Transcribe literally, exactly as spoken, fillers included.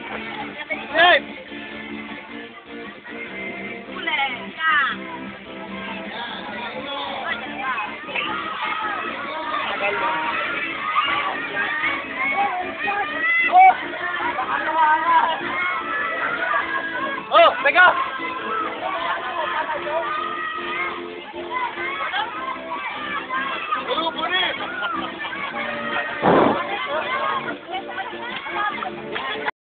เฮ้ยผู้แรงจ้าก็จะว่า